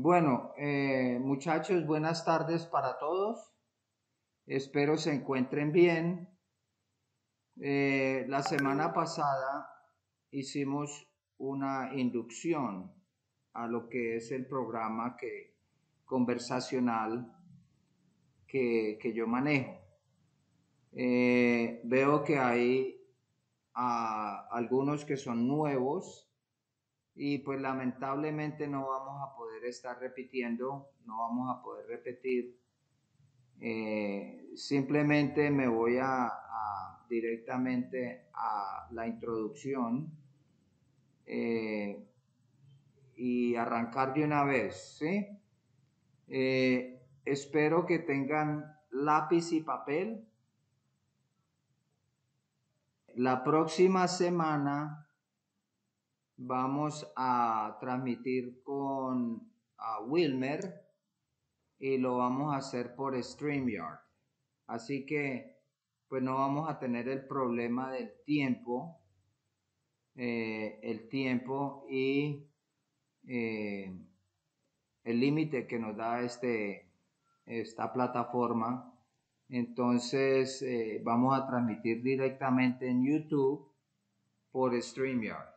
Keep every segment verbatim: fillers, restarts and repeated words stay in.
Bueno, eh, muchachos, buenas tardes para todos. Espero se encuentren bien. Eh, la semana pasada hicimos una inducción a lo que es el programa que, conversacional que, que yo manejo. Eh, veo que hay a, algunos que son nuevos y pues lamentablemente no vamos a poder estar repitiendo, no vamos a poder repetir. Eh, simplemente me voy a, a directamente a la introducción eh, y arrancar de una vez, ¿sí? Eh, espero que tengan lápiz y papel. La próxima semana vamos a transmitir con a Wilmer y lo vamos a hacer por StreamYard. Así que pues no vamos a tener el problema del tiempo, eh, el tiempo y eh, el límite que nos da este, esta plataforma. Entonces eh, vamos a transmitir directamente en YouTube por StreamYard.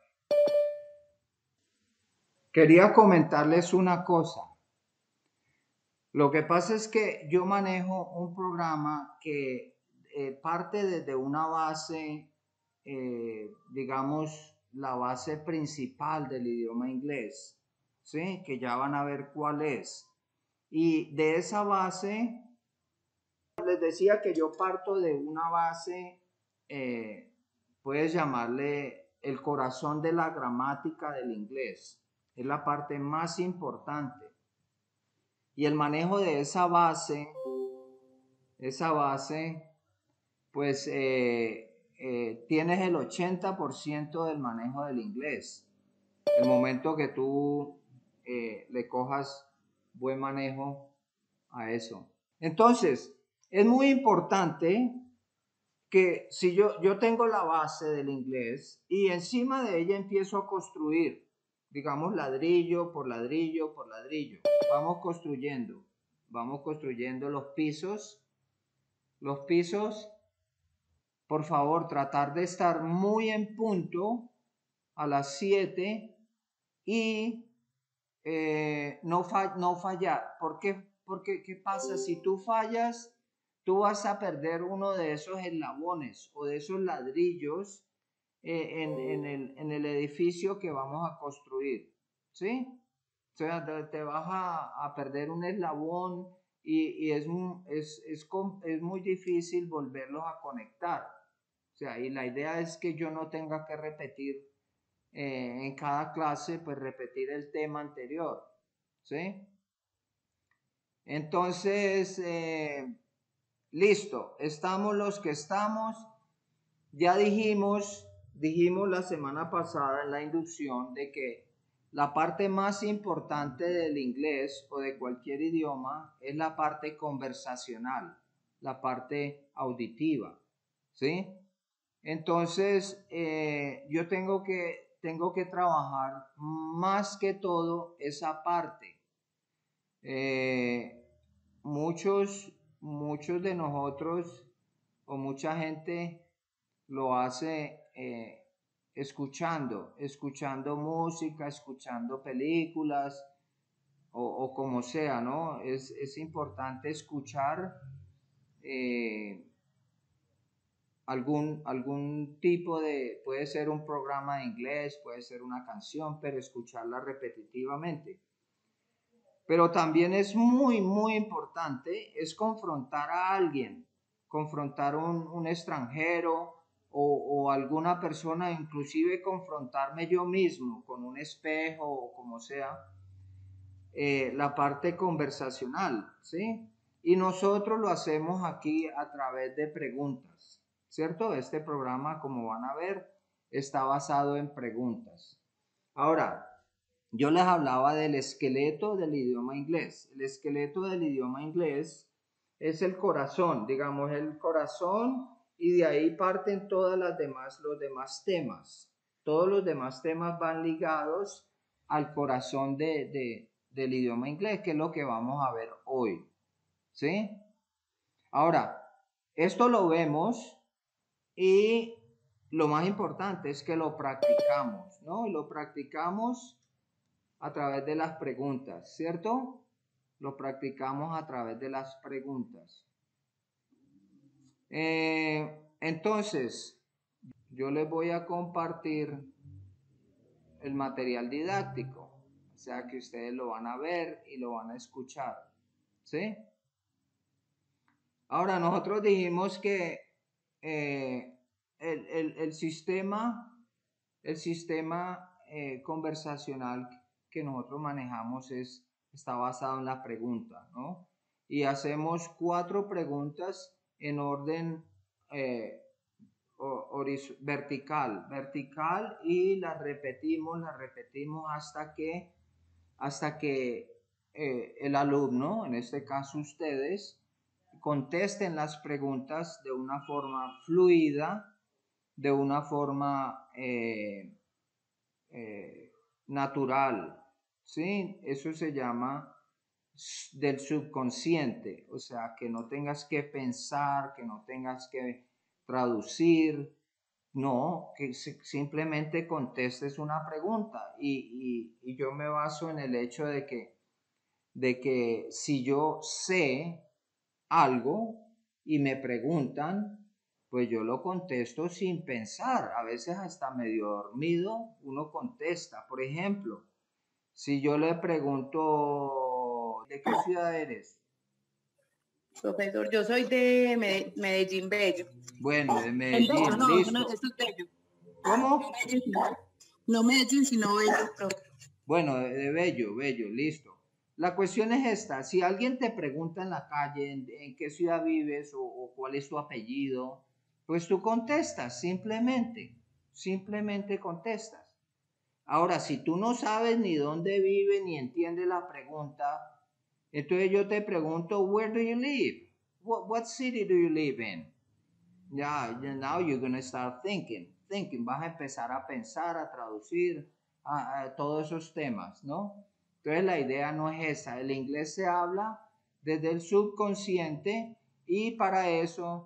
Quería comentarles una cosa. Lo que pasa es que yo manejo un programa que eh, parte desde una base, eh, digamos, la base principal del idioma inglés, ¿sí? Que ya van a ver cuál es. Y de esa base, les decía que yo parto de una base, eh, puedes llamarle el corazón de la gramática del inglés. Es la parte más importante. Y el manejo de esa base, esa base, pues eh, eh, tienes el ochenta por ciento del manejo del inglés. El momento que tú eh, le cojas buen manejo a eso. Entonces, es muy importante que si yo, yo tengo la base del inglés y encima de ella empiezo a construir, digamos, ladrillo por ladrillo por ladrillo. Vamos construyendo, vamos construyendo los pisos. Los pisos, por favor, tratar de estar muy en punto a las siete y eh, no, fa no fallar. ¿Por qué? Porque, ¿qué pasa? Si tú fallas, tú vas a perder uno de esos eslabones o de esos ladrillos eh, en, en, el, en el edificio que vamos a construir, ¿sí? O sea, te, te vas a, a, perder un eslabón y, y es, es, es, es muy difícil volverlos a conectar. O sea, y la idea es que yo no tenga que repetir eh, en cada clase, pues repetir el tema anterior, ¿sí? Entonces, eh, listo, estamos los que estamos. Ya dijimos, dijimos la semana pasada en la inducción de que la parte más importante del inglés o de cualquier idioma es la parte conversacional, la parte auditiva, ¿sí? Entonces, eh, yo tengo que, tengo que trabajar más que todo esa parte. Eh, muchos, muchos de nosotros o mucha gente lo hace eh, escuchando, escuchando música, escuchando películas o, o como sea, ¿no? Es, es importante escuchar eh, algún, algún tipo de, puede ser un programa de inglés, puede ser una canción, pero escucharla repetitivamente. Pero también es muy, muy importante, es confrontar a alguien, confrontar un, un extranjero o, o alguna persona, inclusive confrontarme yo mismo con un espejo o como sea, eh, la parte conversacional, ¿sí? Y nosotros lo hacemos aquí a través de preguntas, ¿cierto? Este programa, como van a ver, está basado en preguntas. Ahora, yo les hablaba del esqueleto del idioma inglés. El esqueleto del idioma inglés es el corazón, digamos, el corazón, y de ahí parten todas las demás, los demás temas. Todos los demás temas van ligados al corazón de, de, del idioma inglés, que es lo que vamos a ver hoy. ¿Sí? Ahora, esto lo vemos y lo más importante es que lo practicamos, ¿no? Lo practicamos a través de las preguntas, ¿cierto? Lo practicamos a través de las preguntas. Eh, entonces, yo les voy a compartir el material didáctico, o sea que ustedes lo van a ver y lo van a escuchar, ¿sí? Ahora, nosotros dijimos que eh, el, el, el sistema, el sistema eh, conversacional que nosotros manejamos es, está basado en la pregunta, ¿no? Y hacemos cuatro preguntas en orden eh, vertical, vertical y las repetimos, las repetimos hasta que, hasta que eh, el alumno, en este caso ustedes, contesten las preguntas de una forma fluida, de una forma eh, eh, natural, ¿sí? Eso se llama del subconsciente, o sea, que no tengas que pensar, que no tengas que traducir, no, que simplemente contestes una pregunta y, y, y yo me baso en el hecho de que, de que si yo sé algo y me preguntan, pues yo lo contesto sin pensar, a veces hasta medio dormido uno contesta. Por ejemplo, si yo le pregunto, ¿de qué ciudad eres? Profesor, yo soy de Medellín, Bello. Bueno, de Medellín, no, no, listo. No, eso es Bello. ¿Cómo? No Medellín, sino Bello, profe. Bueno, de, de Bello, Bello, listo. La cuestión es esta, si alguien te pregunta en la calle en, en qué ciudad vives o, o cuál es tu apellido, pues tú contestas, simplemente, simplemente contestas. Ahora, si tú no sabes ni dónde vive ni entiendes la pregunta, entonces yo te pregunto, where do you live? What, what city do you live in? Yeah, now you're going to start thinking, thinking, vas a empezar a pensar, a traducir, a, a todos esos temas, ¿no? Entonces la idea no es esa, el inglés se habla desde el subconsciente y para eso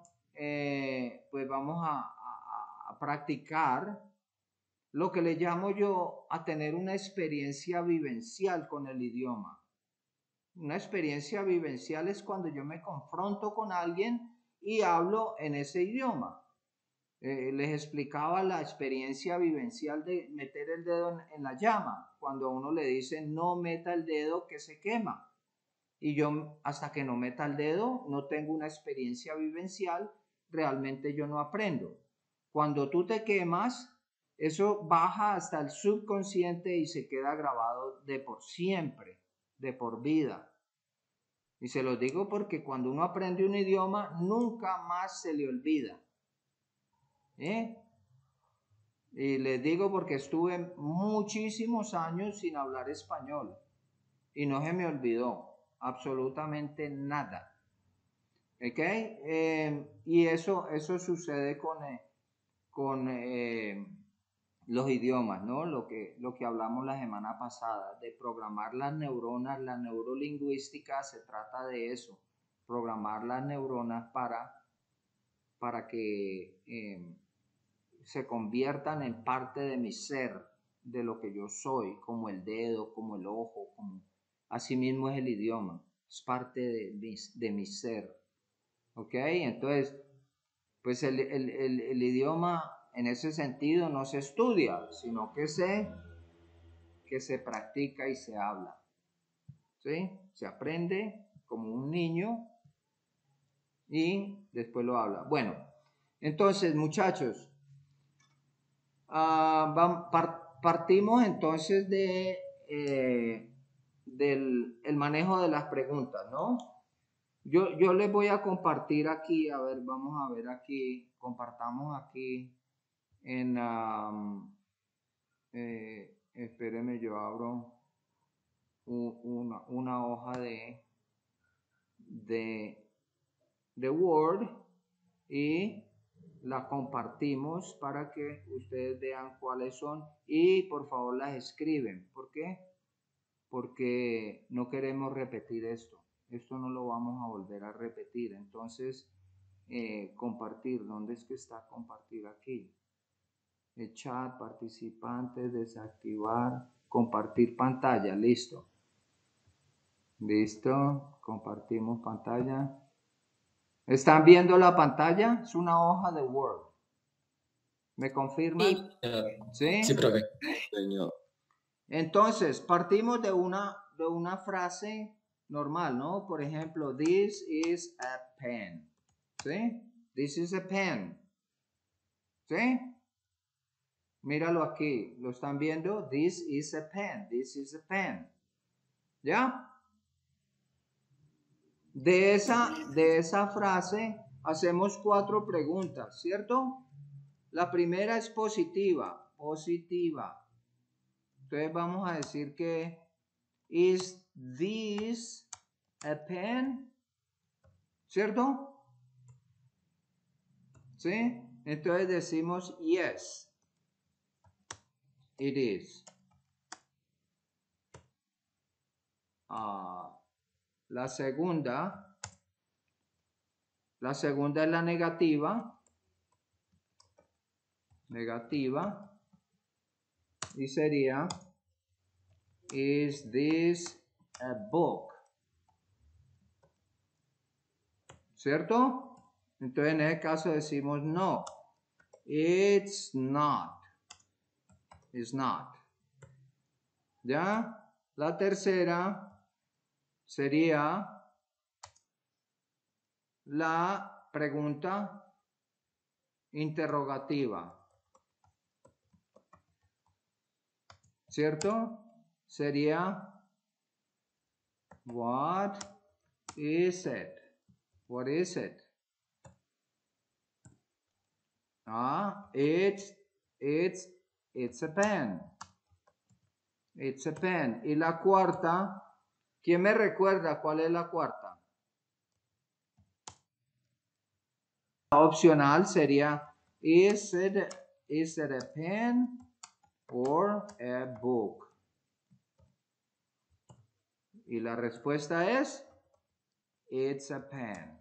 eh, pues vamos a, a, a practicar lo que le llamo yo a tener una experiencia vivencial con el idioma. Una experiencia vivencial es cuando yo me confronto con alguien y hablo en ese idioma. Eh, les explicaba la experiencia vivencial de meter el dedo en, en la llama. Cuando a uno le dicen no meta el dedo que se quema. Y yo hasta que no meta el dedo no tengo una experiencia vivencial, realmente yo no aprendo. Cuando tú te quemas, eso baja hasta el subconsciente y se queda grabado de por siempre, de por vida. Y se lo digo porque cuando uno aprende un idioma, nunca más se le olvida. ¿Eh? Y les digo porque estuve muchísimos años sin hablar español y no se me olvidó absolutamente nada. ¿Ok? Eh, y eso, eso sucede con, eh, con eh, los idiomas, ¿no? Lo que, lo que hablamos la semana pasada, de programar las neuronas, la neurolingüística se trata de eso, programar las neuronas para, para que eh, se conviertan en parte de mi ser, de lo que yo soy, como el dedo, como el ojo, como así mismo es el idioma, es parte de mi, de mi ser. ¿Ok? Entonces, pues el, el, el, el idioma en ese sentido no se estudia, sino que se, que se practica y se habla. ¿Sí? Se aprende como un niño y después lo habla. Bueno, entonces muchachos, uh, partimos entonces de, eh, del el manejo de las preguntas, ¿no? Yo, yo les voy a compartir aquí, a ver, vamos a ver aquí, compartamos aquí en, um, eh, espérenme, yo abro un, una, una hoja de, de, de Word y la compartimos para que ustedes vean cuáles son y por favor las escriben. ¿Por qué? porque no queremos repetir esto. Esto no lo vamos a volver a repetir. Entonces, eh, compartir. ¿Dónde es que está compartir aquí? El chat, participantes, desactivar, compartir pantalla. Listo. Listo. Compartimos pantalla. ¿Están viendo la pantalla? Es una hoja de Word. ¿Me confirman? Sí. ¿Sí? Sí, profe. Señor. Entonces, partimos de una, de una frase normal, ¿no? Por ejemplo, this is a pen. ¿Sí? This is a pen. ¿Sí? Míralo aquí. ¿Lo están viendo? This is a pen. This is a pen. ¿Ya? De esa, de esa frase hacemos cuatro preguntas, ¿cierto? La primera es positiva. Positiva. Entonces vamos a decir que is this a pen? ¿Cierto? ¿Sí? Entonces decimos yes, it is. Ah, la segunda, la segunda es la negativa. Negativa. Y sería, is this a book? ¿Cierto? Entonces en ese caso decimos no. It's not. It's not. ¿Ya? La tercera sería la pregunta interrogativa. ¿Cierto? Sería what is it? What is it? Ah, it's, it's, it's a pen. It's a pen. Y la cuarta, ¿quién me recuerda cuál es la cuarta? La opcional sería, is it, is it a pen or a book? Y la respuesta es, it's a pen.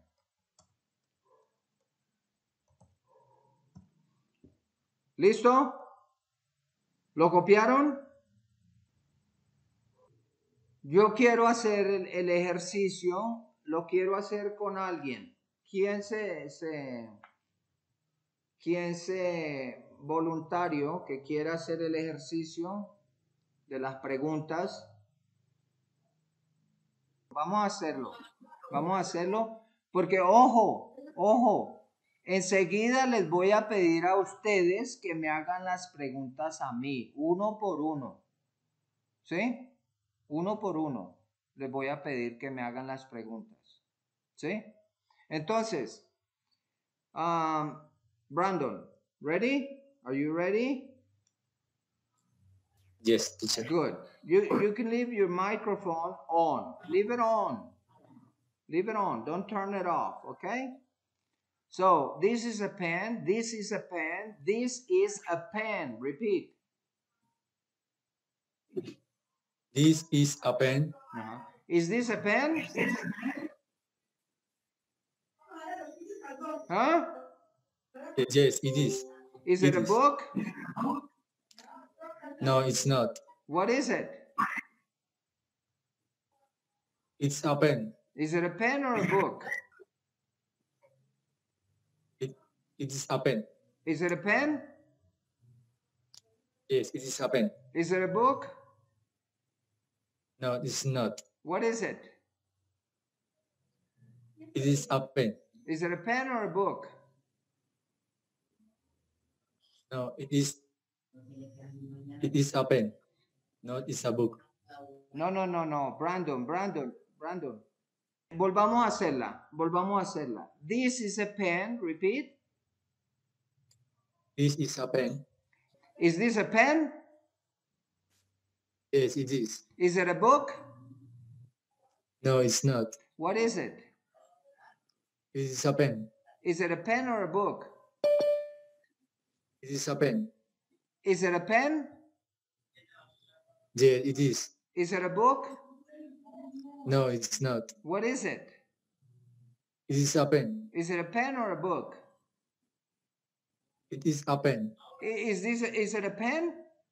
¿Listo? ¿Lo copiaron? Yo quiero hacer el, el ejercicio, lo quiero hacer con alguien. ¿Quién se, se, quién se voluntario que quiera hacer el ejercicio de las preguntas? Vamos a hacerlo. Vamos a hacerlo porque, ojo, ojo, enseguida les voy a pedir a ustedes que me hagan las preguntas a mí, uno por uno. ¿Sí? Uno por uno. Les voy a pedir que me hagan las preguntas. ¿Sí? Entonces, um, Brandon, ready? Are you ready? Yes, teacher. Good. You, you can leave your microphone on. Leave it on. Leave it on. Don't turn it off, okay? So, this is a pen. This is a pen. This is a pen. Repeat. This is a pen. Uh-huh. Is this a pen? Huh? Yes, it is. Is it, It a is. book? No, it's not. What is it? It's a pen. Is it a pen or a book? It, it is a pen. Is it a pen? Yes, it is a pen. Is it a book? No, it's not. What is it? It is a pen. Is it a pen or a book? No, it is. It is a pen. No, it's a book. No, no, no, no. Brandon, Brandon, Brandon. Volvamos a hacerla. Volvamos a hacerla. This is a pen. Repeat. This is a pen. Is this a pen? Yes, it is. Is it a book? No, it's not. What is it? It is a pen. Is it a pen or a book? It is a pen. Is it a pen? Yeah, it is. Is it a book? No, it's not. What is it? It is a pen. Is it a pen or a book? It is a pen. I- Is this a, is it a pen?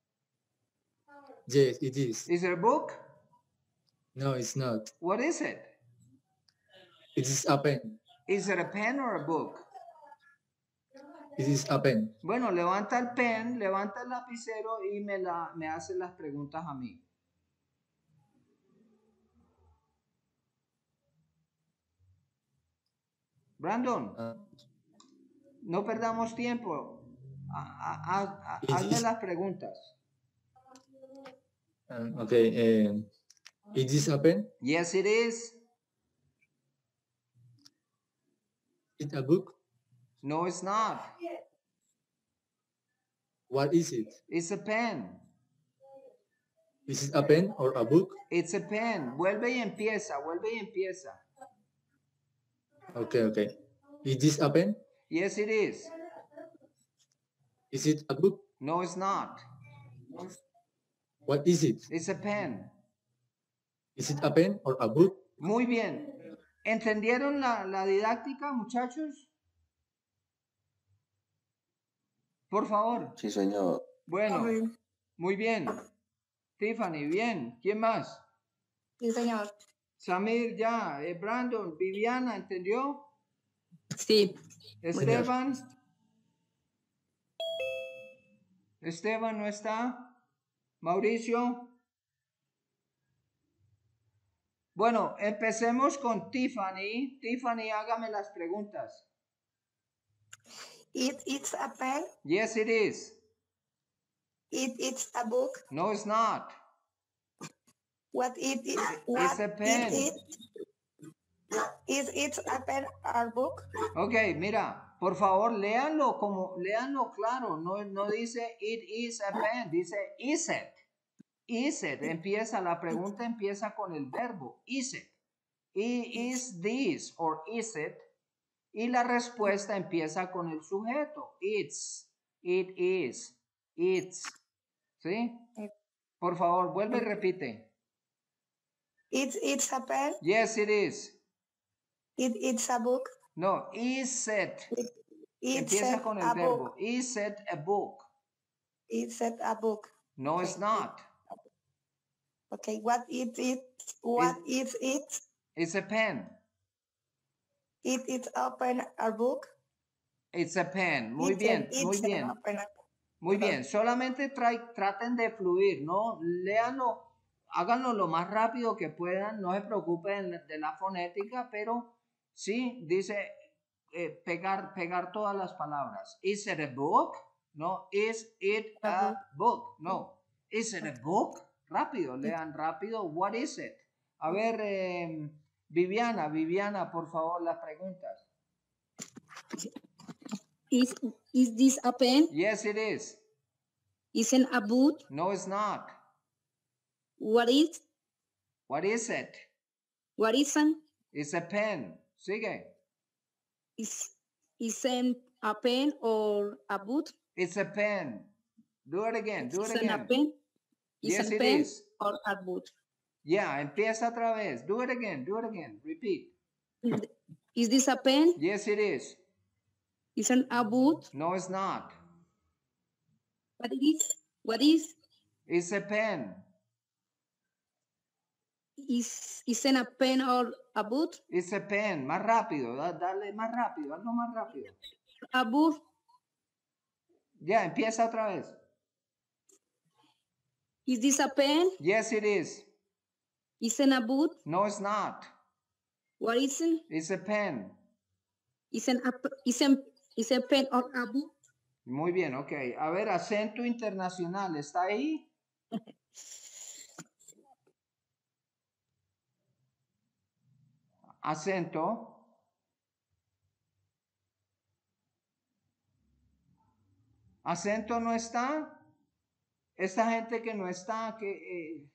Yes, it is. Is it a book? No, it's not. What is it? It is a pen. Is it a pen or a book? It is a pen. Bueno, levanta el pen, levanta el lapicero y me, la, me hace las preguntas a mí. Brandon, Uh, no perdamos tiempo. Ha- ha- ha- ha- It hazme is- las preguntas. um, okay. Um, it is a pen. Yes, it is. It's a book. No, it's not. What is it? It's a pen. Is it a pen or a book? It's a pen. Vuelve y empieza, vuelve y empieza. Okay, okay. Is this a pen? Yes, it is. Is it a book? No, it's not. What is it? It's a pen. Is it a pen or a book? Muy bien. ¿Entendieron la, la didáctica, muchachos? Por favor. Sí, señor. Bueno, muy bien. Tiffany, bien. ¿Quién más? Sí, señor. Samir, ya. Eh, Brandon, Viviana, ¿entendió? Sí. Esteban. Esteban no está. Mauricio. Bueno, empecemos con Tiffany. Tiffany, hágame las preguntas. It it's a pen. Yes, it is. It it's a book. No, it's not. What it is? What a pen. It, is it a pen or book? Ok, mira, por favor, léanlo como, léanlo claro. No, no dice it is a pen, dice is it. Is it. Empieza, la pregunta empieza con el verbo. Is it. I- Is this or is it. Y la respuesta empieza con el sujeto. It's. It is. It's. ¿Sí? Por favor, vuelve y repite. It's it's a pen. Yes, it is. It it's a book. No, is it. It's Empieza a, con el a verbo. book. Is it a book? It's a, a book. No, it's not. Okay. What it it? What is it? It's a pen. It it's a pen or book. It's a pen. Muy It's bien, a- muy it's a bien. pen. Muy bien. Solamente tra- traten de fluir, ¿no? Léanlo, háganlo lo más rápido que puedan. No se preocupen de la fonética, pero sí, dice eh, pegar, pegar todas las palabras. Is it a book? No. Is it a book? No. Is it a book? Rápido, lean rápido. What is it? A ver, eh, Viviana, Viviana, por favor, las preguntas. Is is this a pen? Yes, it is. Isn't a boot? No, it's not. What is? What is it? What isn't? It's a pen. Sigue. Is isn't a pen or a boot? It's a pen. Do it again. Do it Isn't a again. pen? Yes, Isn't it pen is. or a boot? Yeah, empieza otra vez. Do it again. Do it again. Repeat. Is this a pen? Yes, it is. Isn't a boot? No, it's not. What it is? What is? It's a pen. Is isn't a pen or a boot? It's a pen. Más rápido. da- Dale más rápido. Hazlo más rápido. A boot? Ya, empieza otra vez. Is this a pen? Yes, it is. Isn't a boot? No, it's not. What isn't? It's a pen. Isn't a p- isn't is a pen or a boot? Muy bien, ok. A ver, acento internacional. ¿Está ahí? Acento. Acento no está. Esta gente que no está, que eh,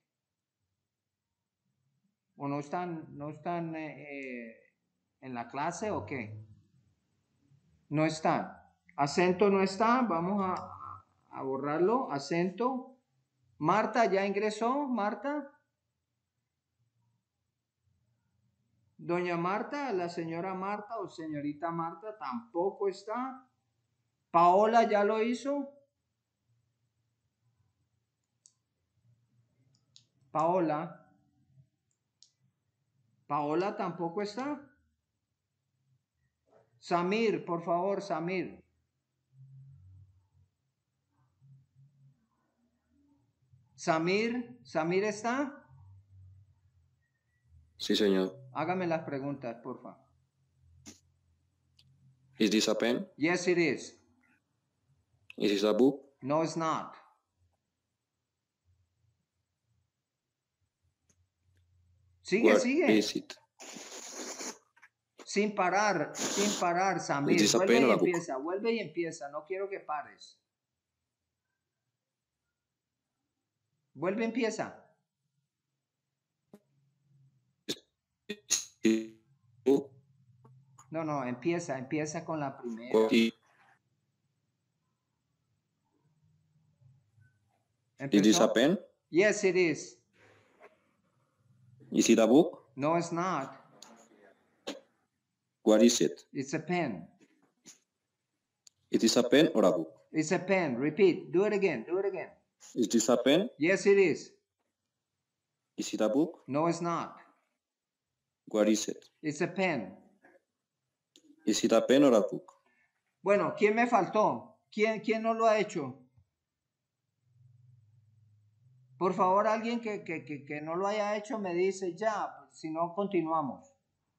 o no están, no están eh, eh, en la clase o qué. No están. Acento no está. Vamos a, a borrarlo. Acento. Marta ya ingresó. Marta. Doña Marta, la señora Marta o señorita Marta tampoco está. Paola ya lo hizo. Paola. Paola tampoco está. Samir, por favor, Samir. Samir, Samir está. Sí, señor. Hágame las preguntas, por favor. Is this a pen? Yes, it is. Is this a book? No, it's not. Sigue, What sigue. is it? Sin parar, sin parar, Samir. Is this a Vuelve pen y or a book? empieza, vuelve y empieza. No quiero que pares. Vuelve y empieza. Is it a book? No, no, empieza, empieza con la primera. What is, is this a ¿Empezó? pen? Yes, it is. Is it a book? No, it's not. What is it? It's a pen. It is a pen or a book? It's a pen. Repeat. Do it again. Do it again. Is this a pen? Yes, it is. Is it a book? No, it's not. What is it? It's a pen. Is it a pen or a book? Bueno, ¿quién me faltó? ¿Quién, quién no lo ha hecho? Por favor, alguien que, que, que, que no lo haya hecho me dice ya, pues, si no, continuamos.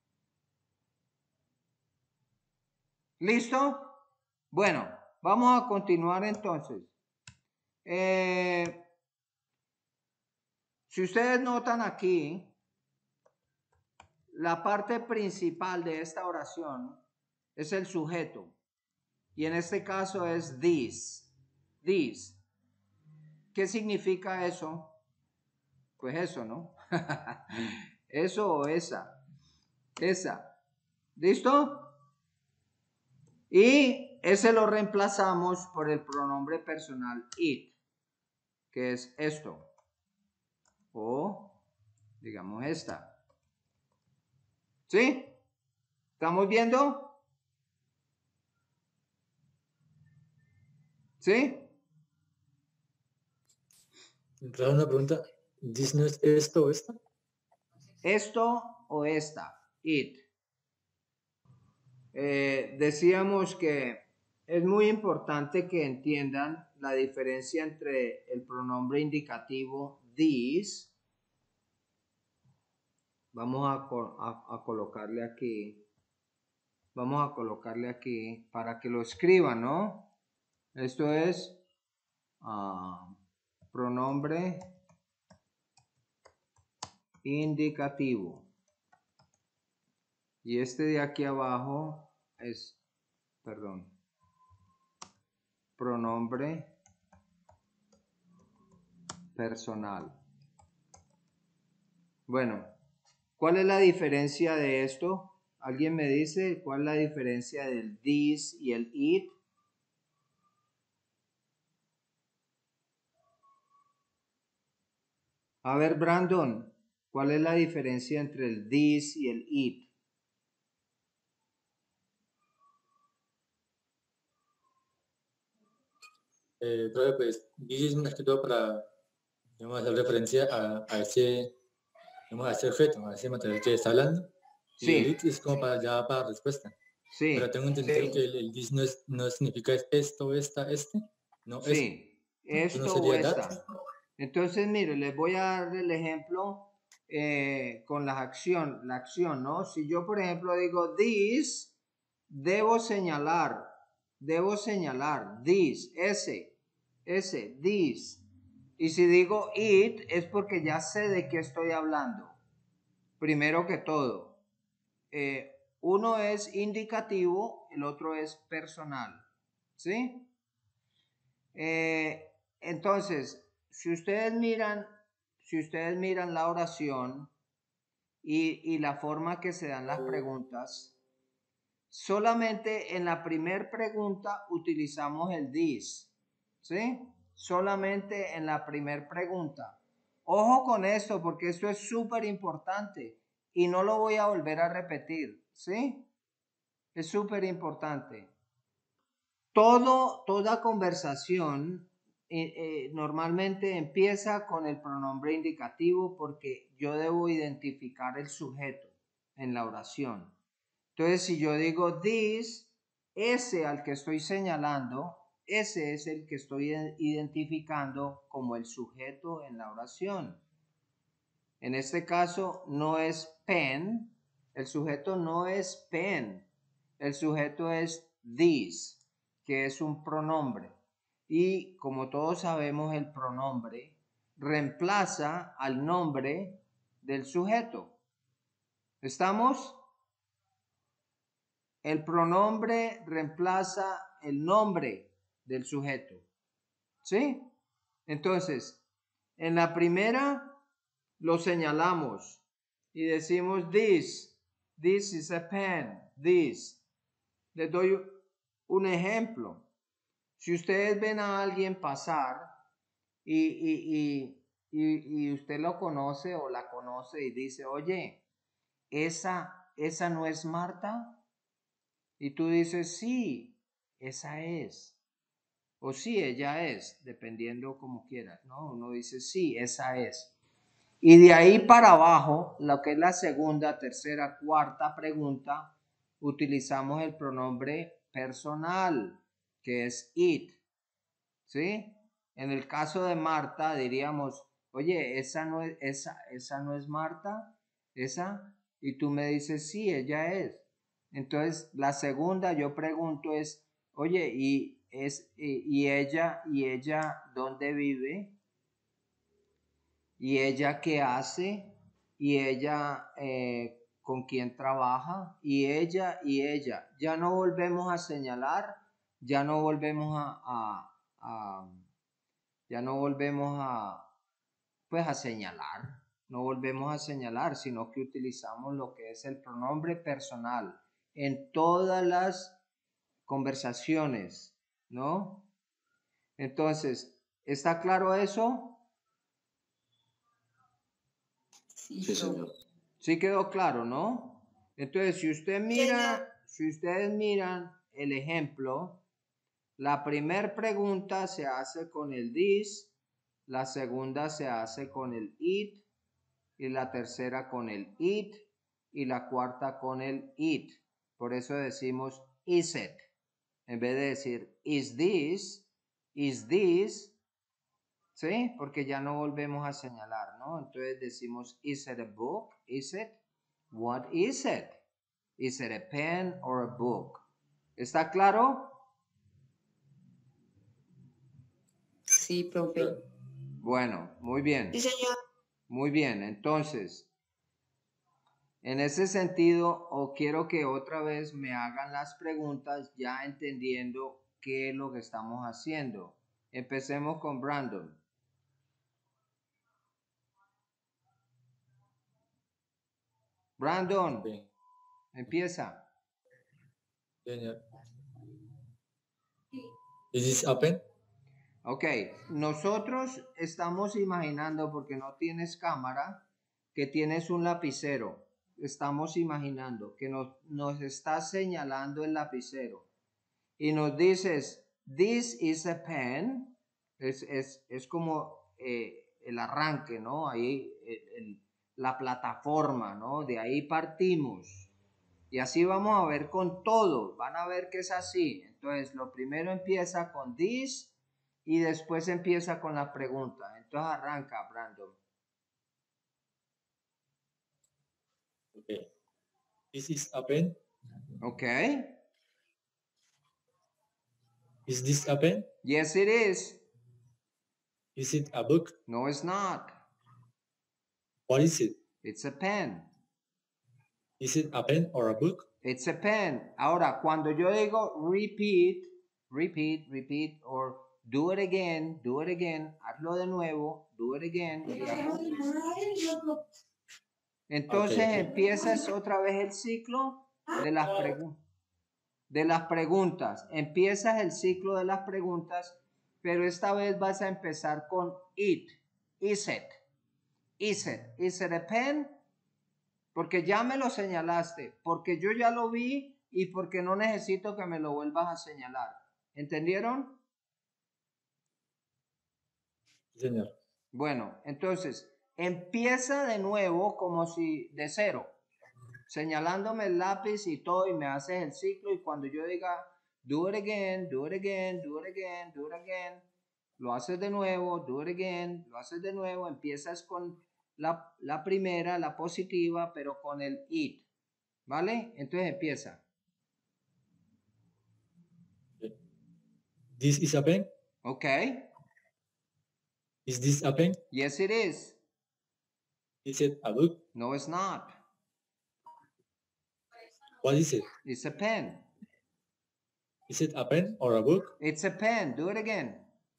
¿Listo? Bueno, vamos a continuar entonces. Eh, si ustedes notan aquí, la parte principal de esta oración es el sujeto. Y en este caso es this. This. ¿Qué significa eso? Pues eso, ¿no? Eso o esa. Esa. ¿Listo? Y ese lo reemplazamos por el pronombre personal it, que es esto. O, digamos, esta. ¿Sí? ¿Estamos viendo? ¿Sí? Raúl, una pregunta. ¿This no es esto o esta? Esto o esta. It. Eh, decíamos que es muy importante que entiendan la diferencia entre el pronombre indicativo this. Vamos a, a, a colocarle aquí. Vamos a colocarle aquí para que lo escriban, ¿no? Esto es uh, pronombre indicativo. Y este de aquí abajo es, perdón, pronombre personal. Bueno, ¿cuál es la diferencia de esto? ¿Alguien me dice cuál es la diferencia del this y el it? A ver, Brandon, ¿cuál es la diferencia entre el this y el it? Eh, profe, pues, this es más que todo para, digamos, hacer referencia a, a ese, digamos, a ese objeto, a ese material que está hablando. Sí. Y el it es como para ya para respuesta. Sí. Pero tengo entendido Sí. que el, el this no, es, no significa esto, esta, este. No, Sí, esto. esto ¿No o sería esta. that? Entonces, mire, les voy a dar el ejemplo eh, con la acción, la acción, ¿no? Si yo, por ejemplo, digo this, debo señalar, debo señalar, this, ese, ese, this. Y si digo it, es porque ya sé de qué estoy hablando. Primero que todo, eh, uno es indicativo, el otro es personal, ¿sí? Eh, entonces, si ustedes miran, si ustedes miran la oración y, y la forma que se dan las preguntas, solamente en la primera pregunta utilizamos el this, ¿sí? Solamente en la primera pregunta. Ojo con esto porque esto es súper importante. y no lo voy a volver a repetir, ¿sí? Es súper importante. Todo, toda conversación eh, eh, normalmente empieza con el pronombre indicativo porque yo debo identificar el sujeto en la oración. Entonces, si yo digo this, ese al que estoy señalando, ese es el que estoy identificando como el sujeto en la oración. En este caso no es pen, el sujeto no es pen, el sujeto es this, que es un pronombre. Y como todos sabemos, el pronombre reemplaza al nombre del sujeto. ¿Estamos? El pronombre reemplaza el nombre del sujeto. ¿Sí? Entonces, en la primera lo señalamos y decimos this, this is a pen, this. Les doy un ejemplo. Si ustedes ven a alguien pasar y, y, y, y, y usted lo conoce o la conoce y dice, oye, esa, esa no es Marta. Y tú dices, sí, esa es. O sí, ella es, dependiendo como quieras, ¿no? Uno dice, sí, esa es. Y de ahí para abajo, lo que es la segunda, tercera, cuarta pregunta, utilizamos el pronombre personal, que es it. ¿Sí? En el caso de Marta diríamos, oye, esa no es, esa, esa no es Marta, esa, y tú me dices, sí, ella es. Entonces, la segunda yo pregunto es, oye, ¿y, es, y, y ella, y ella dónde vive? ¿Y ella qué hace? ¿Y ella eh, con quién trabaja? ¿Y ella y ella? Ya no volvemos a señalar, ya no volvemos a, a, a ya no volvemos a, pues a señalar, no volvemos a señalar, sino que utilizamos lo que es el pronombre personal en todas las conversaciones, ¿no? Entonces, ¿está claro eso? Sí, Sí, señor. Sí quedó claro, ¿no? Entonces, si usted mira, Señor. si ustedes miran el ejemplo, la primera pregunta se hace con el this, la segunda se hace con el it, y la tercera con el it, y la cuarta con el it. Por eso decimos is it. En vez de decir is this, is this, ¿sí? Porque ya no volvemos a señalar, ¿no? Entonces decimos is it a book? Is it? What is it? Is it a pen or a book? ¿Está claro? Sí, profe. Bueno, muy bien. Sí, señor. Muy bien, entonces, en ese sentido, o quiero que otra vez me hagan las preguntas ya entendiendo qué es lo que estamos haciendo. Empecemos con Brandon. Brandon, Bien, empieza. señor. Is this open? Ok, nosotros estamos imaginando, porque no tienes cámara, que tienes un lapicero. Estamos imaginando que nos, nos está señalando el lapicero. Y nos dices, this is a pen. Es, es, es como eh, el arranque, ¿no? Ahí el, el, la plataforma, ¿no? De ahí partimos. Y así vamos a ver con todo. Van a ver que es así. Entonces, lo primero empieza con this y después empieza con la pregunta. Entonces arranca, Brandon. Okay. This is a pen. Ok. Is this a pen? Yes, it is. Is it a book? No, it's not. What is it? It's a pen. Is it a pen or a book? It's a pen. Ahora, cuando yo digo repeat, repeat, repeat, or do it again, do it again, hazlo de nuevo, do it again. Entonces Okay, okay. empiezas otra vez el ciclo de las, pregu de las preguntas. Empiezas el ciclo de las preguntas, pero esta vez vas a empezar con it. Is it? Is it? Is it a pen? Porque ya me lo señalaste, porque yo ya lo vi y porque no necesito que me lo vuelvas a señalar. ¿Entendieron? Sí, señor. Bueno, entonces, empieza de nuevo como si de cero, señalándome el lápiz y todo, y me haces el ciclo, y cuando yo diga, do it again, do it again, do it again, do it again, lo haces de nuevo, do it again, lo haces de nuevo, empiezas con la, la primera, la positiva, pero con el it, ¿vale? Entonces empieza. This is a pen. Ok. Is this a pen? Yes, it is. Is it a book? No, it's not. What is it? It's a pen. Is it a pen or a book? It's a pen. Do it again.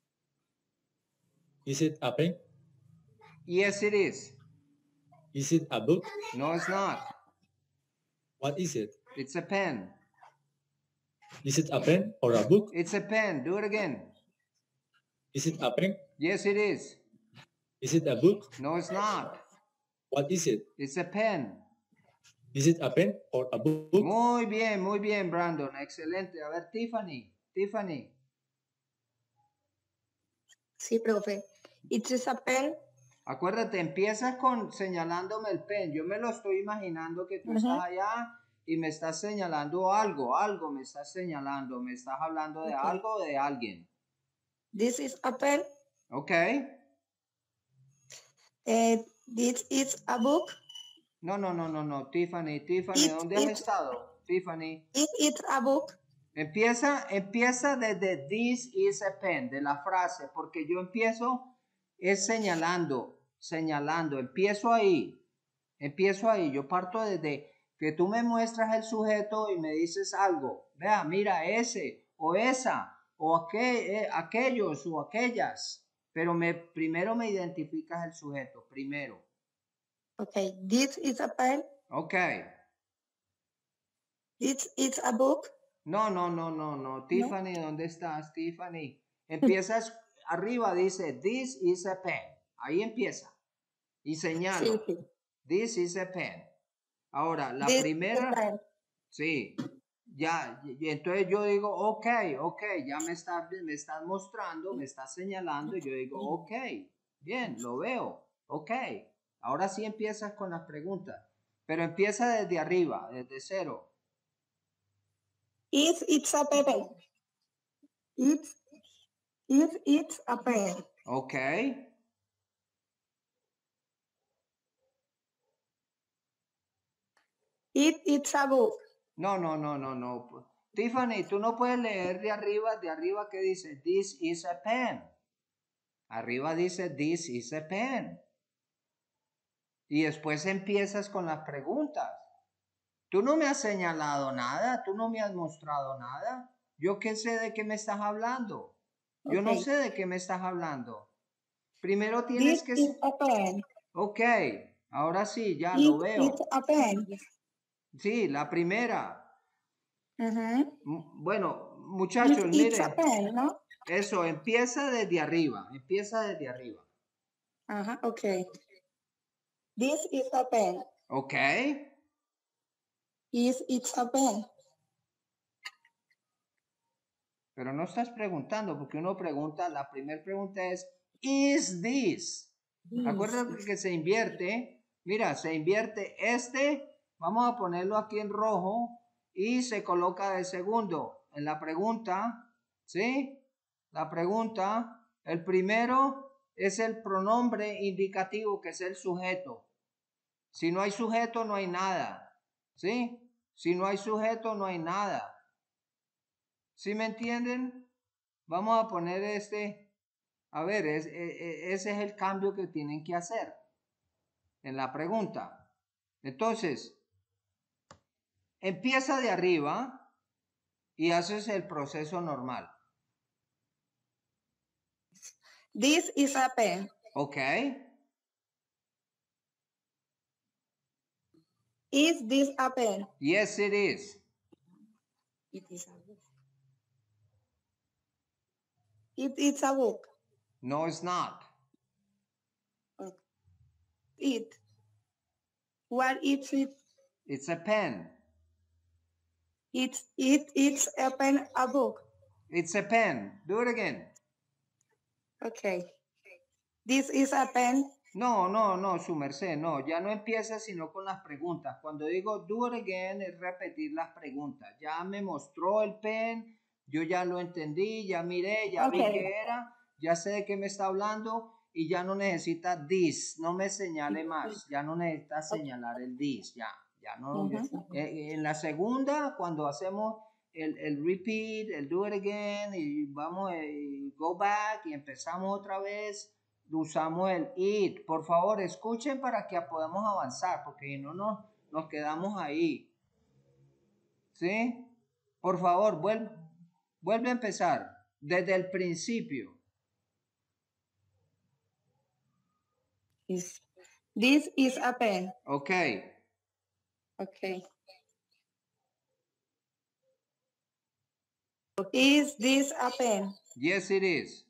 Is it a pen? Yes, it is. Is it a book? No, it's not. What is it? It's a pen. Is it a pen or a book? It's a pen. Do it again. Is it a pen? Yes, it is. Is it a book? No, it's not. What is it? It's a pen. Is it a pen or a book? Muy bien, muy bien, Brandon. Excelente. A ver, Tiffany. Tiffany. Sí, profe. It is a pen. Acuérdate, empiezas con señalándome el pen. Yo me lo estoy imaginando que tú Ujú. estás allá y me estás señalando algo, algo me estás señalando, me estás hablando de Ok. algo o de alguien. This is a pen. ¿Ok? Eh, this is a book. No, no, no, no, no. Tiffany, Tiffany, It- ¿dónde has it- estado? Tiffany. It is a book. Empieza, empieza desde this is a pen, de la frase, porque yo empiezo es señalando, señalando, empiezo ahí, empiezo ahí, yo parto desde que tú me muestras el sujeto y me dices algo, vea, mira ese o esa o aquel, eh, aquellos o aquellas, pero me, primero me identificas el sujeto, primero, Okay. This is a pen. ok, This is a book. no, no, no, no, no, Tiffany, ¿dónde estás, Tiffany? Empiezas arriba, dice, this is a pen, ahí empieza, y señalo. Sí, sí. This is a pen. Ahora, la This is a primera, pen. sí, ya, y- y entonces yo digo, ok, ok, ya me estás me estás mostrando, me estás señalando, y yo digo, ok, bien, lo veo, ok. Ahora sí empiezas con las preguntas, pero empieza desde arriba, desde cero. Is it a pen? It's, is it a pen? Ok, It is a book. no, no, no, no, no. Tiffany, tú no puedes leer de arriba, de arriba que dice, this is a pen. Arriba dice, this is a pen. Y después empiezas con las preguntas. Tú no me has señalado nada, tú no me has mostrado nada. Yo qué sé de qué me estás hablando. Yo no Ok. sé de qué me estás hablando. Primero tienes This que... is a pen. Ok, ahora sí, ya lo It veo. is a pen. Sí, la primera. Ujú. M- Bueno, muchachos, It is miren. a pen, ¿no? Eso, empieza desde arriba. Empieza desde arriba. Ajá, okay. This is a pen. Ok. Is it a pen? Pero no estás preguntando, porque uno pregunta, la primera pregunta es, ¿is this? Acuérdate que se invierte, mira, se invierte este, vamos a ponerlo aquí en rojo y se coloca de segundo. En la pregunta, ¿sí? La pregunta, el primero es el pronombre indicativo, que es el sujeto. Si no hay sujeto, no hay nada, ¿sí? Si no hay sujeto, no hay nada. ¿Sí me entienden? Vamos a poner este, a ver, es, e- e- ese es el cambio que tienen que hacer en la pregunta. Entonces, empieza de arriba y haces el proceso normal. This is a pen. ¿Ok? Is this a pen? Yes, it is. It is a book. It is a book. No, it's not. It. What is it? It's a pen. It's it it's a pen, a book. It's a pen. Do it again. Okay. This is a pen. No, no, no, su merced, no, ya no empieza sino con las preguntas. Cuando digo do it again es repetir las preguntas. Ya me mostró el pen, yo ya lo entendí, ya miré, ya vi Okay. qué era, ya sé de qué me está hablando y ya no necesita this, no me señale más, ya no necesita señalar el this, ya, ya no. Ujú. Eh, en la segunda, cuando hacemos el, el repeat, el do it again y vamos a go back y empezamos otra vez, usamos el it. Por favor, escuchen para que podamos avanzar, porque si no nos, nos quedamos ahí. ¿Sí? Por favor, vuelve, vuelve a empezar desde el principio. Is- This is a pen. Ok. Okay. Is this a pen? Yes, it is.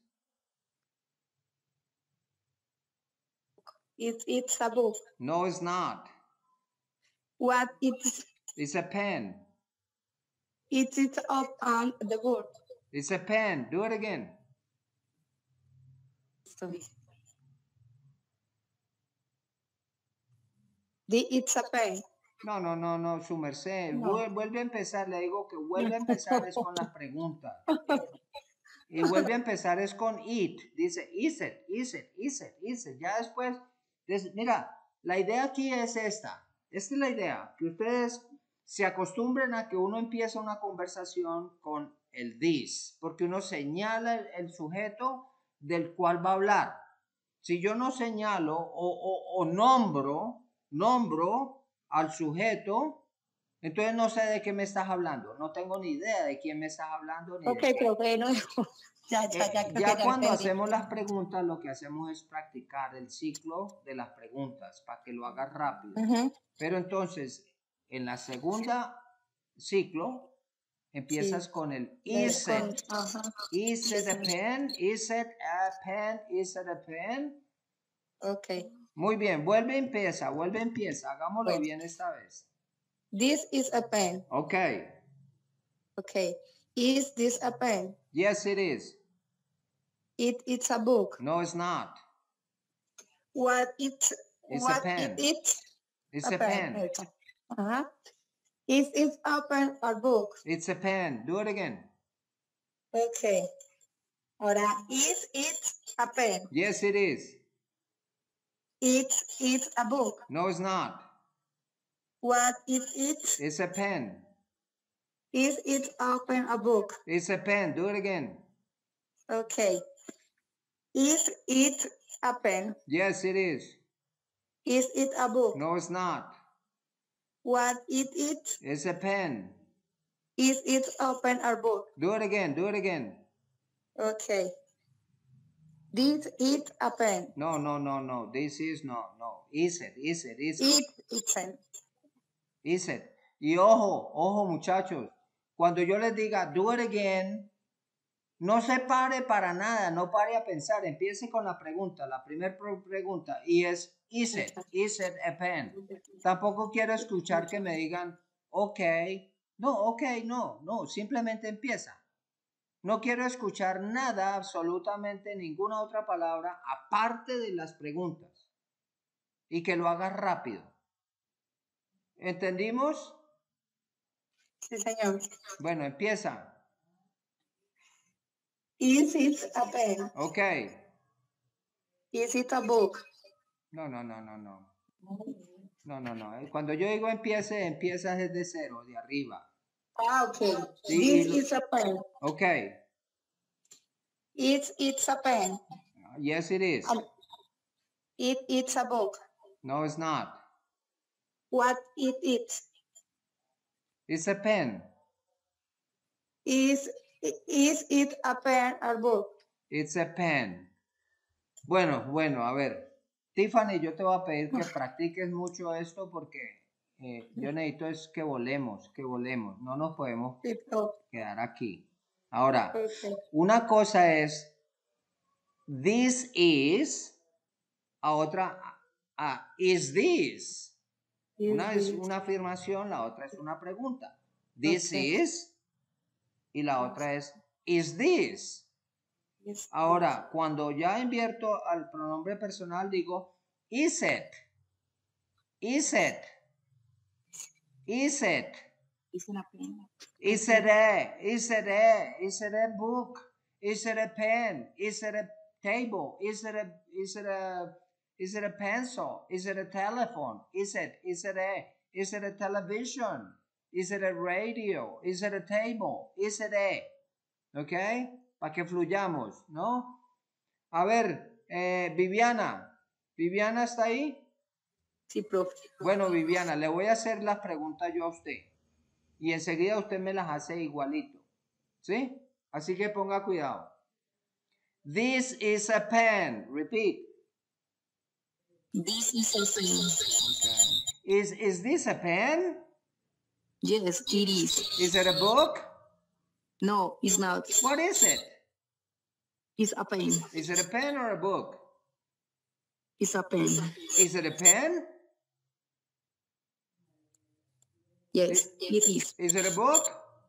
It, it's a book. No, it's not. What it's It's a pen. it is up on the board. It's a pen. Do it again. The it's a pen. No, no, no, no, su merced. No. Vuel- Vuelve a empezar, le digo que vuelve a empezar es con las preguntas. Y vuelve a empezar es con it. Dice, is it, is it, is it, is it. Ya después, des- mira, la idea aquí es esta. Esta es la idea, que ustedes se acostumbren a que uno empieza una conversación con el this, porque uno señala el, el sujeto del cual va a hablar. Si yo no señalo o, o, o nombro, nombro al sujeto, entonces no sé de qué me estás hablando. No tengo ni idea de quién me estás hablando. Ni de Okay, qué. profe, no. Ya, ya, Eh, ya. creo ya que cuando entendí. hacemos las preguntas, lo que hacemos es practicar el ciclo de las preguntas para que lo hagas rápido. Ujú. Pero entonces, en la segunda ciclo, empiezas Sí. con el Es is con- it. ajá. Is it a pen? Is it a pen? Is it a pen? Okay. Muy bien, vuelve, empieza, vuelve, empieza. Hagámoslo Bueno. bien esta vez. This is a pen. Ok. Okay. Is this a pen? Yes, it is. It it's a book. No, it's not. What it It's a what pen. it is It's a pen. Okay. Uh-huh. Is it a pen or book? It's a pen. Do it again. Okay. Ahora, is it a pen? Yes, it is. It it's a book. No, it's not. What is it? It's a pen. Is it a pen a book? It's a pen. Do it again. Okay. Is it a pen? Yes, it is. Is it a book? No, it's not. What is it? It's a pen. Is it a pen or book? Do it again. Do it again. Okay. Is it a pen? No, no, no, no. This is no, no. Is it? Is it? Is it? It it's a Is it? Y ojo, ojo, muchachos. Cuando yo les diga do it again, no se pare para nada, no pare a pensar. Empiece con la pregunta, la primera pregunta. Y es, is it? Is it a pen? Tampoco quiero escuchar que me digan, ok. No, ok, no, no. Simplemente empieza. No quiero escuchar nada, absolutamente ninguna otra palabra, aparte de las preguntas. Y que lo hagas rápido. ¿Entendimos? Sí, señor. Bueno, empieza. Is it a pen? Ok. Is it a book? No, no, no, no, no. No, no, no. Cuando yo digo empiece, empiezas desde cero, de arriba. Ah, okay. Sí, This lo- is a pen. Ok. It's it's a pen. Yes, it is. Um, It it's a book. No, it's not. What it is? It's a pen. Is is it a pen or book? It's a pen. Bueno, bueno, a ver. Tiffany, yo te voy a pedir que practiques mucho esto porque eh, yo necesito es que volemos, que volemos. No nos podemos Sí, profe. quedar aquí. Ahora, Okay. una cosa es this is, a otra a is this. Una es this? una afirmación, la otra es una pregunta. This Okay. is, y la otra es, is this. Yes. Ahora, cuando ya invierto al pronombre personal, digo, is it, is it, is it, It's in a pen. is it a, is it a, is it a book, is it a pen, is it a table, is it a, is it a, is it a pencil, is it a telephone, is it, is it a, is it a television, is it a radio, is it a table, is it a, ¿ok? Para que fluyamos, ¿no? A ver, eh, Viviana, ¿Viviana está ahí? Sí, profe. Bueno, Viviana, le voy a hacer las preguntas yo a usted y enseguida usted me las hace igualito, ¿sí? Así que ponga cuidado. This is a pen. Repeat. This is a pen. Okay. Is, is this a pen? Yes, it is. Is it a book? No, it's not. What is it? It's a pen. Is it a pen or a book? It's a pen. Is it a pen? Yes, it is. Is it a book?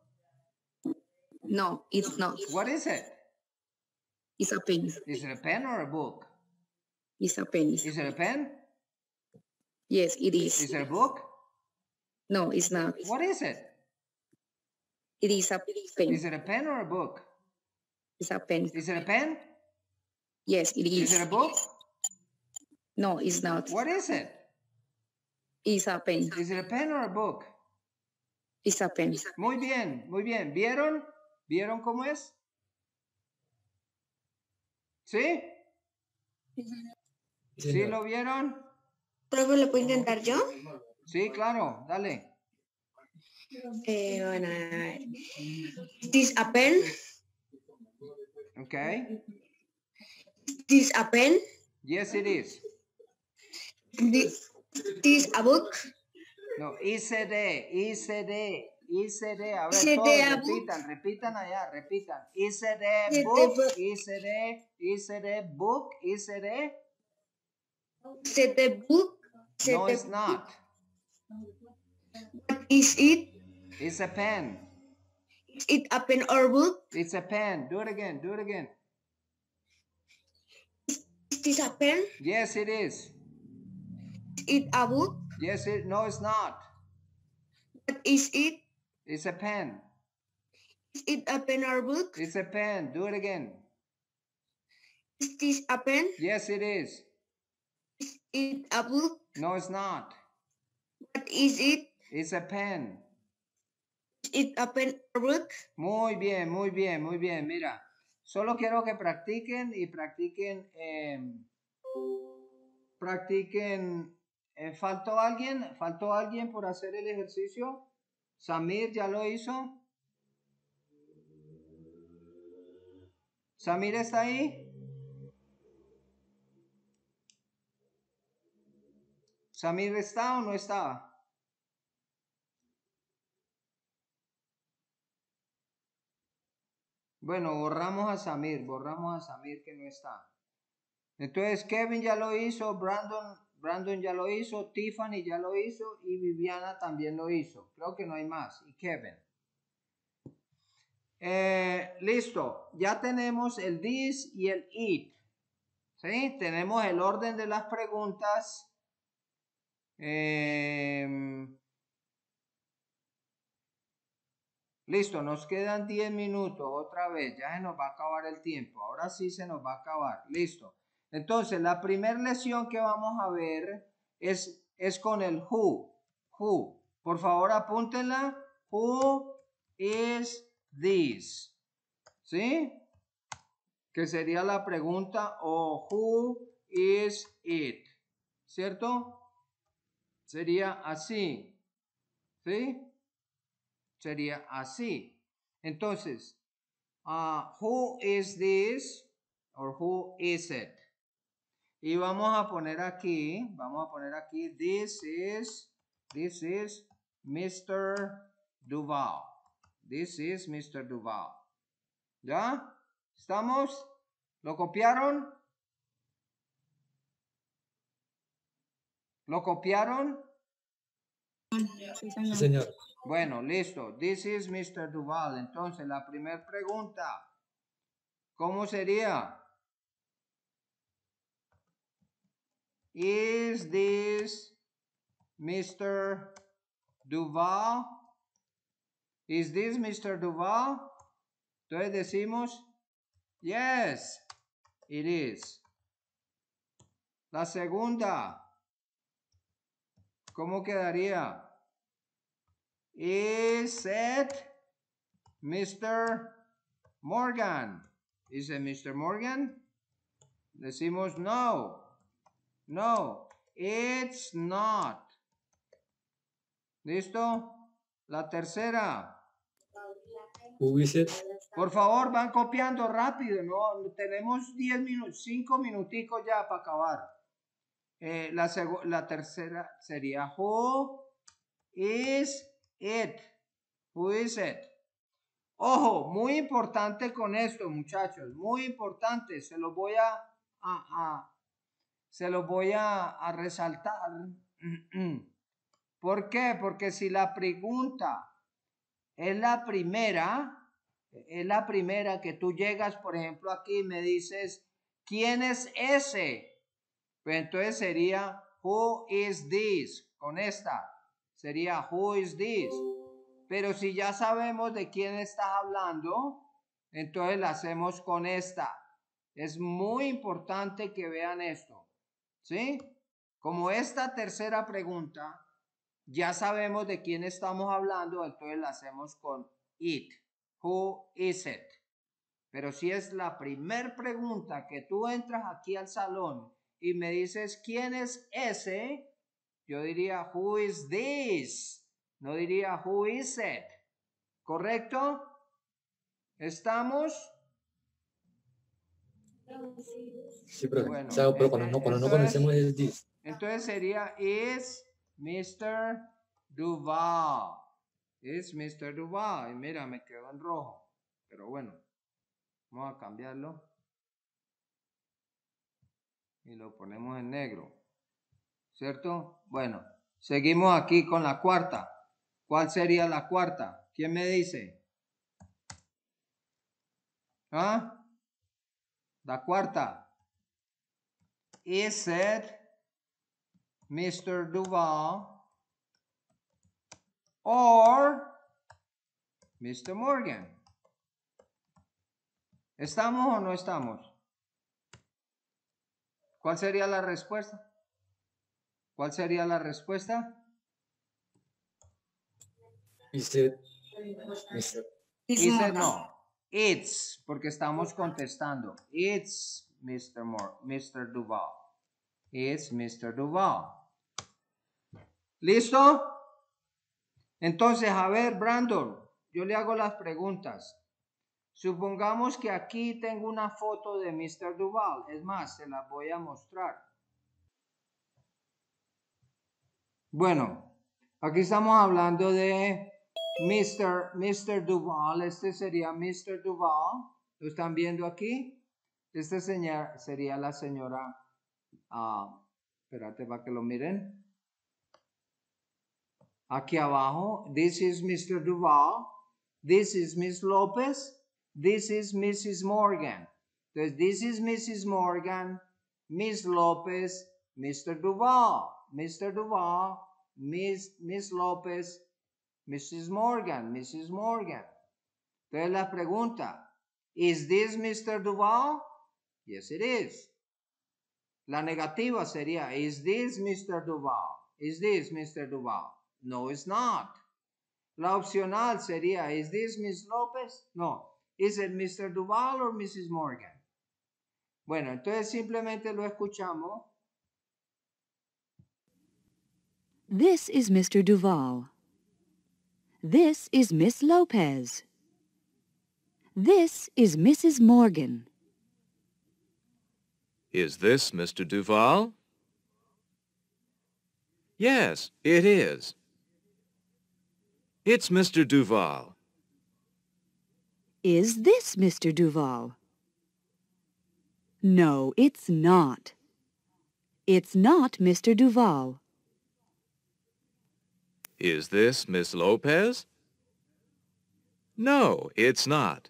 No, it's not. What is it? It's a pen. Is it a pen or a book? It's a pen. Is it a pen? Yes, it is. Is it a book? No, it's not. What is it? It is a pen. Is it a pen or a book? It's a pen. Is it a pen? Yes, it Is is. it a book? No, it's not. What is it? It's a pen. Is it a pen or a book? It's a pen. Muy bien, muy bien. ¿Vieron? ¿Vieron cómo es? ¿Sí? ¿Sí lo vieron? Profe, ¿lo puedo intentar yo? Sí, claro, dale. Eh, bueno, a ver. This a pen. Okay. This a pen. Yes, it is. This, this a book. No, I C D, I C D, I C D. A ver, I C D todos a book. repitan, repitan allá, repitan. I C D I C D book, book. I C D, I C D book, I C D. Set the book. Set No, the it's not. What is it? It's a pen. Is it a pen or book? It's a pen. Do it again, do it again. Is this a pen? Yes, it is. Is it a book? Yes, it. No, it's not. What is it? It's a pen. Is it a pen or book? It's a pen. Do it again. Is this a pen? Yes, it is. Is it a book? No, it's not. What is it? It's a pen. Is it a pen or book? Muy bien, muy bien, muy bien. Mira, solo quiero que practiquen y practiquen. Eh, practiquen. Eh, ¿Faltó alguien? ¿Faltó alguien por hacer el ejercicio? ¿Samir ya lo hizo? ¿Samir está ahí? ¿Samir está o no estaba? Bueno, borramos a Samir, borramos a Samir que no está. Entonces, Kevin ya lo hizo, Brandon, Brandon ya lo hizo, Tiffany ya lo hizo y Viviana también lo hizo. Creo que no hay más. Y Kevin. Eh, listo, ya tenemos el this y el it. ¿Sí? Tenemos el orden de las preguntas. Eh, listo, nos quedan diez minutos otra vez. Ya se nos va a acabar el tiempo. Ahora sí se nos va a acabar. Listo. Entonces, la primera lección que vamos a ver es, es con el who. Who. Por favor, apúntenla. Who is this? ¿Sí? Que sería la pregunta o who is it? ¿Cierto? Sería así. ¿Sí? Sería así. Entonces, uh, who is this? Or who is it? Y vamos a poner aquí, vamos a poner aquí, this is, this is mister Duval. This is mister Duval. ¿Ya? ¿Estamos? ¿Lo copiaron? ¿Lo copiaron? Sí, Sí, señor. señor. Bueno, listo. This is mister Duval. Entonces, la primera pregunta, ¿cómo sería? Is this mister Duval? Is this mister Duval? Entonces decimos, yes, it is. La segunda, ¿cómo quedaría? Is it mister Morgan? Is it mister Morgan? Decimos no. No, it's not. ¿Listo? La tercera. Who is it? Por favor, van copiando rápido, ¿no? Tenemos diez minutos, cinco minuticos ya para acabar. Eh, la, la tercera sería who is it? Who is it? Ojo, muy importante con esto, muchachos, muy importante. Se los voy a, a, a se los voy a, a resaltar. ¿Por qué? Porque si la pregunta es la primera, es la primera que tú llegas, por ejemplo, aquí y me dices, ¿quién es ese? Pues entonces sería, who is this? Con esta, sería, who is this? Pero si ya sabemos de quién estás hablando, entonces la hacemos con esta. Es muy importante que vean esto, ¿sí? Como esta tercera pregunta, ya sabemos de quién estamos hablando, entonces la hacemos con it. Who is it? Pero si es la primer pregunta que tú entras aquí al salón y me dices, ¿quién es ese? Yo diría, who is this? No diría, who is it? ¿Correcto? ¿Estamos? Sí, profe. Bueno, O sea, pero cuando eh, no, cuando no entonces- conocemos es this. Entonces sería, is mister Duval. Is mister Duval. Y mira, me quedó en rojo. Pero bueno, vamos a cambiarlo. Y lo ponemos en negro. ¿Cierto? Bueno, seguimos aquí con la cuarta. ¿Cuál sería la cuarta? ¿Quién me dice? ¿Ah? La cuarta. Is it mister Duval or mister Morgan? ¿Estamos o no estamos? ¿Cuál sería la respuesta? ¿Cuál sería la respuesta? Is it mister It's Is it Morgan. no? It's, porque estamos contestando. It's mister Moore, mister Duval. It's mister Duval. ¿Listo? Entonces, a ver, Brandon, yo le hago las preguntas. Supongamos que aquí tengo una foto de mister Duval. Es más, se las voy a mostrar. Bueno, aquí estamos hablando de mister mister Duval. Este sería mister Duval. ¿Lo están viendo aquí? Este señor sería la señora. Uh, espérate para que lo miren. Aquí abajo. This is mister Duval. This is Miss Lopez. This is missus Morgan. Entonces, this is missus Morgan, Miss Lopez, mister Duval. mister Duval, Miss, Miss Lopez, missus Morgan, missus Morgan. Entonces la pregunta, ¿is this mister Duval? Yes, it is. La negativa sería, ¿is this mister Duval? ¿Is this mister Duval? No, it's not. La opcional sería, ¿is this Miss Lopez? No. ¿Is it mister Duval or missus Morgan? Bueno, entonces simplemente lo escuchamos. This is Mister Duval. This is Miss Lopez. This is Missus Morgan. Is this Mister Duval? Yes, it is. It's Mister Duval. Is this Mister Duval? No, it's not. It's not Mister Duval. Is this Miss Lopez? No, it's not.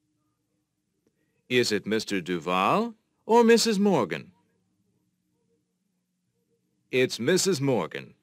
Is it Mister Duval or Missus Morgan? It's Missus Morgan.